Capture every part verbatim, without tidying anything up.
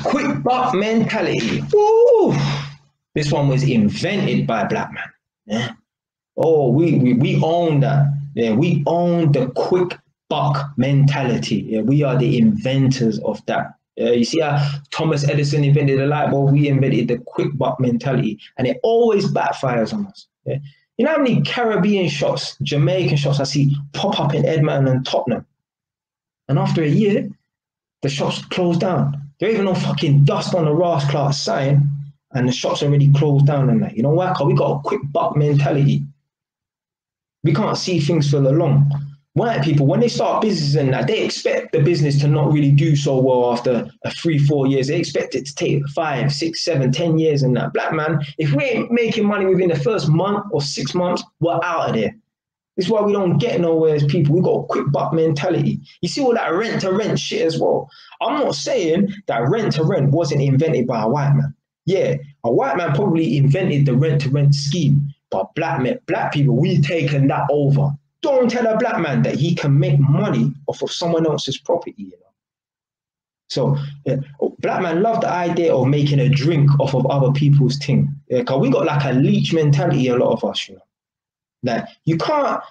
quick buck mentality. Woo! This one was invented by black man. Yeah. Oh, we, we we own that. Yeah, we own the quick buck mentality. Yeah, we are the inventors of that. Yeah, you see how Thomas Edison invented the light bulb, we invented the quick buck mentality, and it always backfires on us. Yeah. You know how many Caribbean shops, Jamaican shops I see pop up in Edmonton and Tottenham? And after a year, the shops closed down. There ain't even no fucking dust on the Ross Clark sign, and the shops already closed down and that. You know why? Because we got a quick buck mentality. We can't see things for the long. White people, when they start business and that, they expect the business to not really do so well after a three, four years. They expect it to take five, six, seven, ten years and that. Black man, if we ain't making money within the first month or six months, we're out of there. This is why we don't get nowhere as people. We got a quick buck mentality. You see all that rent to rent shit as well. I'm not saying that rent to rent wasn't invented by a white man. Yeah, a white man probably invented the rent to rent scheme, but black men, black people, we've taken that over. Don't tell a black man that he can make money off of someone else's property, you know. So yeah, black man love the idea of making a drink off of other people's thing. Yeah, cause we got like a leech mentality, a lot of us, you know. That you can't.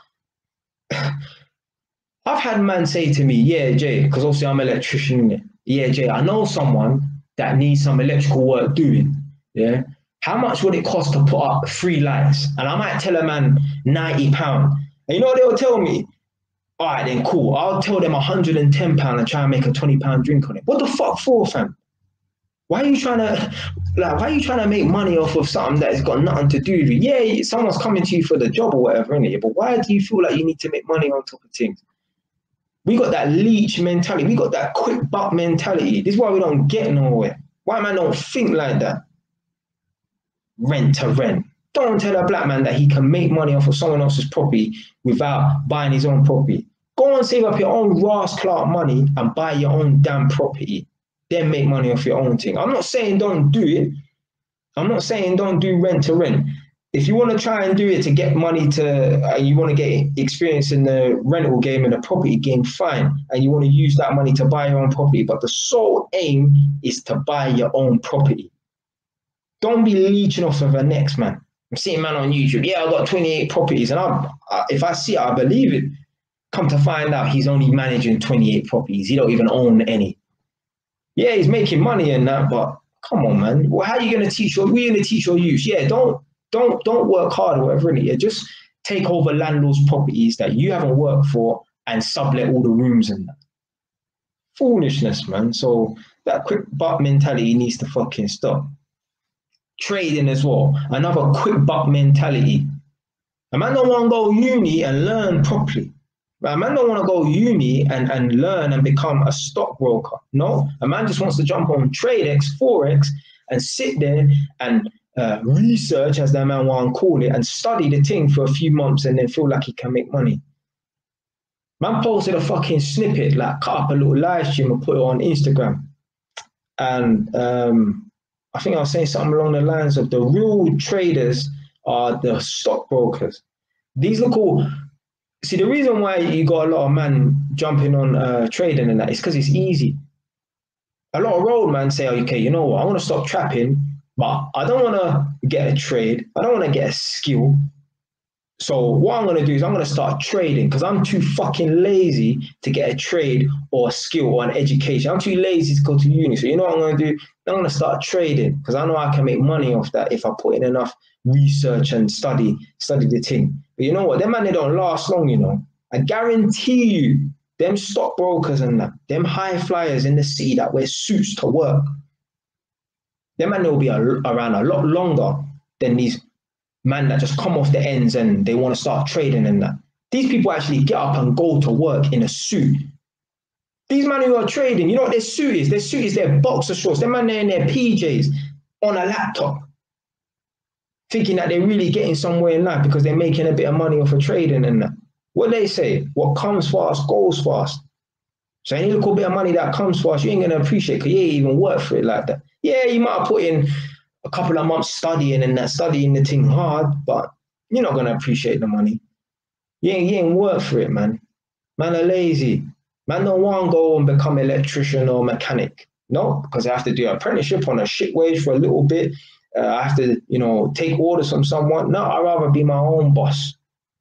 I've had man say to me, yeah, Jay, because obviously I'm an electrician. Yeah, Jay, I know someone that needs some electrical work doing. Yeah, how much would it cost to put up three lights? And I might tell a man ninety pounds. And you know what they'll tell me? All right, then cool. I'll tell them one hundred and ten pounds and try and make a twenty pound drink on it. What the fuck for, fam? Why are you trying to, like, why are you trying to make money off of something that's got nothing to do with you? Yeah, someone's coming to you for the job or whatever, innit? But why do you feel like you need to make money on top of things? We got that leech mentality. We got that quick buck mentality. This is why we don't get nowhere. Why man don't think like that? Rent to rent. Don't tell a black man that he can make money off of someone else's property without buying his own property. Go and save up your own Ross Clark money and buy your own damn property. Then make money off your own thing. I'm not saying don't do it. I'm not saying don't do rent to rent. If you want to try and do it to get money to, uh, you want to get experience in the rental game and the property game, fine. And you want to use that money to buy your own property. But the sole aim is to buy your own property. Don't be leeching off of a next man. I'm seeing man on YouTube. Yeah, I got twenty-eight properties, and I, I, if I see it, I believe it. Come to find out, he's only managing twenty-eight properties. He don't even own any. Yeah, he's making money in that, but come on, man. Well, how are you going to teach your? We're going to teach your youth. Yeah, don't, don't, don't work hard or whatever. Yeah, just take over landlords' properties that you haven't worked for and sublet all the rooms and that. Foolishness, man. So that quick buck mentality needs to fucking stop. Trading as well, another quick buck mentality. A man don't want to go uni and learn properly. A man don't want to go uni and, and learn and become a stockbroker. No, a man just wants to jump on TradeX, Forex, and sit there and uh, research, as that man want to call it, and study the thing for a few months and then feel like he can make money. Man posted a fucking snippet, like cut up a little live stream and put it on Instagram. And um, I think I was saying something along the lines of the real traders are the stockbrokers. These look all, see, the reason why you got a lot of men jumping on uh, trading and that is because it's easy. A lot of roadmen say, okay, you know what, I want to stop trapping, but I don't want to get a trade. I don't want to get a skill. So what I'm going to do is I'm going to start trading because I'm too fucking lazy to get a trade or a skill or an education. I'm too lazy to go to uni. So you know what I'm going to do? I'm going to start trading because I know I can make money off that if I put in enough research and study, study the thing. But you know what? Them man, they don't last long, you know. I guarantee you, them stockbrokers and that, them high flyers in the city that wear suits to work, them man, they'll be a, around a lot longer than these man that just come off the ends and they want to start trading and that. These people actually get up and go to work in a suit. These men who are trading, you know what their suit is? Their suit is their boxer shorts. They're man there in their P Js on a laptop, thinking that they're really getting somewhere in life because they're making a bit of money off of trading and that. What they say, what comes fast goes fast. So any little bit of money that comes fast, you ain't going to appreciate because you ain't even work for it like that. Yeah, you might have put in a couple of months studying and that, studying the thing hard, but you're not going to appreciate the money. You ain't, you ain't work for it, man. Man are lazy. Man don't want to go and become an electrician or mechanic. No, because I have to do an apprenticeship on a shit wage for a little bit. Uh, I have to, you know, take orders from someone. No, I'd rather be my own boss.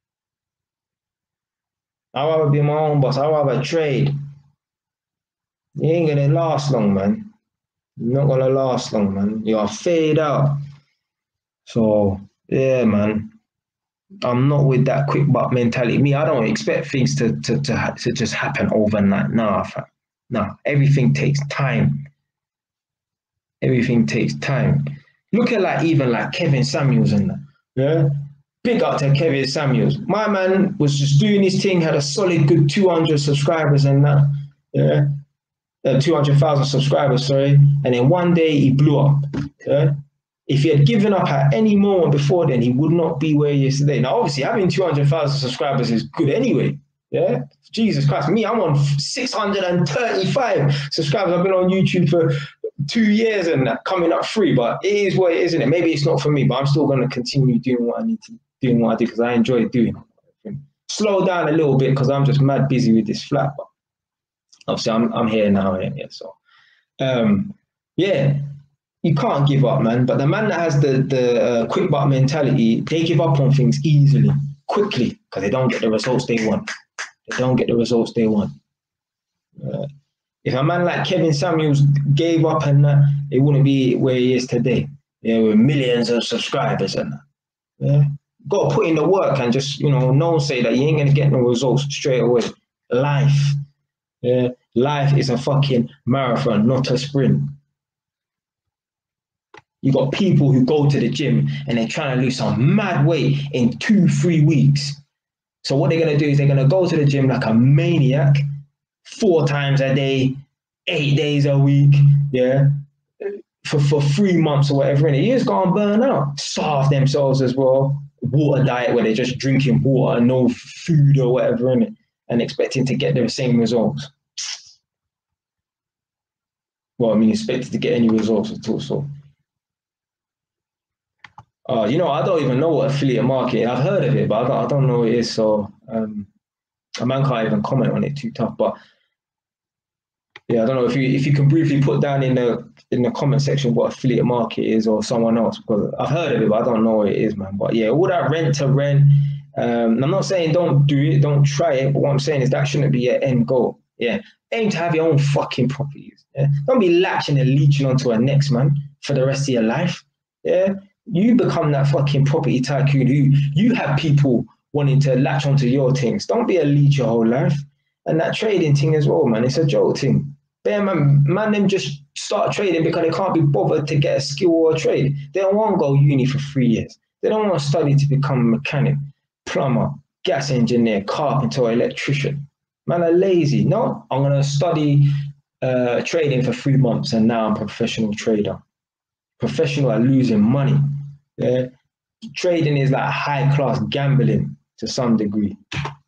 I'd rather be my own boss. I'd rather trade. You ain't gonna last long, man. You're not gonna last long, man. You're fade out. So, yeah, man. I'm not with that quick buck mentality. Me, I don't expect things to to to, to just happen overnight. Nah, fam. Nah, everything takes time. Everything takes time. Look at like even like Kevin Samuels and that. Yeah. Big up to Kevin Samuels. My man was just doing his thing, had a solid good two hundred subscribers and that. Yeah. Uh, two hundred thousand subscribers, sorry. And then one day he blew up. Yeah. If he had given up at any moment before then, he would not be where he is today. Now, obviously, having two hundred thousand subscribers is good anyway. Yeah. Jesus Christ. Me, I'm on six hundred thirty-five subscribers. I've been on YouTube for two years and that, coming up free, but it is what it is, isn't it? Maybe it's not for me, but I'm still going to continue doing what I need to, doing what I do because I enjoy doing it. Slow down a little bit because I'm just mad busy with this flat, but obviously I'm, I'm here now. Yeah, yeah, so, um, yeah, you can't give up, man. But the man that has the, the uh, quick buck mentality, they give up on things easily, quickly, because they don't get the results they want. They don't get the results they want. Uh, If a man like Kevin Samuels gave up and that, it wouldn't be where he is today. Yeah, with millions of subscribers and that. Yeah, got to put in the work and just, you know, no say that you ain't gonna get no results straight away. Life, yeah, life is a fucking marathon, not a sprint. You got people who go to the gym and they're trying to lose some mad weight in two, three weeks. So what they're gonna do is they're gonna go to the gym like a maniac, four times a day, eight days a week, yeah, for, for three months or whatever, and you just go and burn out, starve themselves as well, water diet where they're just drinking water, no food or whatever, innit, and expecting to get the same results. Well, I mean, expected to get any results at all, so. Uh, you know, I don't even know what affiliate marketing, I've heard of it, but I don't, I don't know what it is, so um, a man can't even comment on it too tough, but yeah, I don't know if you if you can briefly put down in the in the comment section what affiliate market is or someone else, because I've heard of it, but I don't know what it is, man. But yeah, all that rent to rent. Um, I'm not saying don't do it, don't try it, but what I'm saying is that shouldn't be your end goal. Yeah, aim to have your own fucking properties. Yeah, don't be latching and leeching onto a next man for the rest of your life. Yeah, you become that fucking property tycoon who you have people wanting to latch onto your things. Don't be a leech your whole life. And that trading thing as well, man, it's a joke thing. Bear man, man, them just start trading because they can't be bothered to get a skill or a trade. They don't want to go uni for three years. They don't want to study to become a mechanic, plumber, gas engineer, carpenter, or electrician. Man are lazy. No, I'm going to study uh, trading for three months and now I'm a professional trader. Professional at losing money. Yeah? Trading is like high-class gambling to some degree.